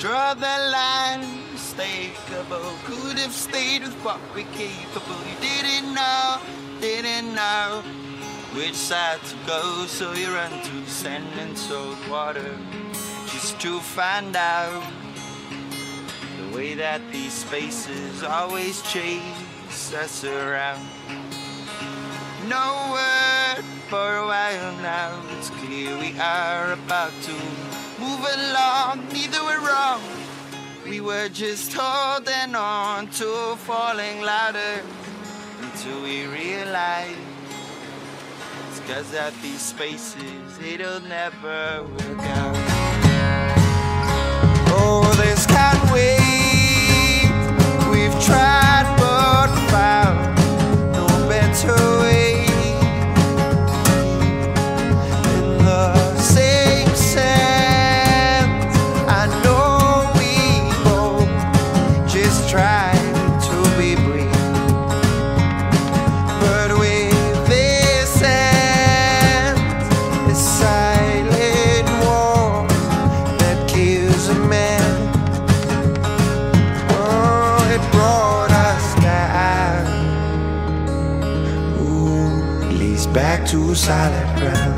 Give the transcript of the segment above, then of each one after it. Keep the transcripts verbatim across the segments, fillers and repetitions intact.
Draw the line, unmistakable. Could have stayed with what we're capable. You didn't know, didn't know which side to go, so you run to sand and salt water just to find out the way that these spaces always chase us around. No word for a while now. It's clear we are about to move along. Neither were wrong. We were just holding on to falling louder until we realized it's 'cause at these spaces it'll never work out. Oh, this can't wait. We've tried but found no better way. In the same sense, I know we both just tried to be brave, but with this ends, this silent war that kills a man. Oh, it brought us down, ooh, leads back to solid ground.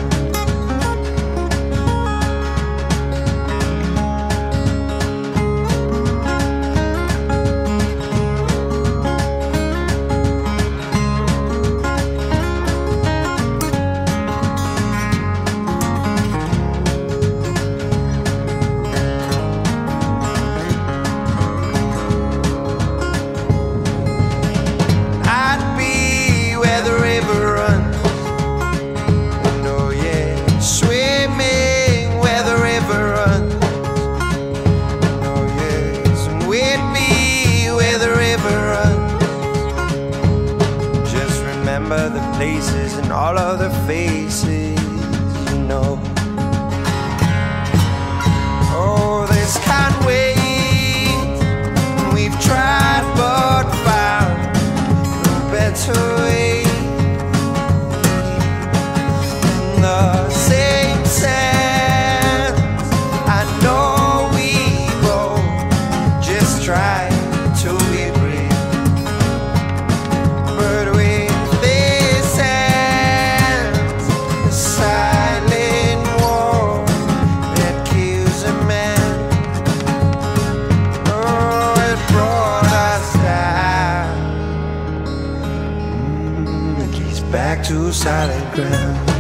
Remember the places and all of the faces, you know. Oh, this can't wait. We've tried but found a better way. In the same sense, I know we both just tried to be brave, but we back to solid ground.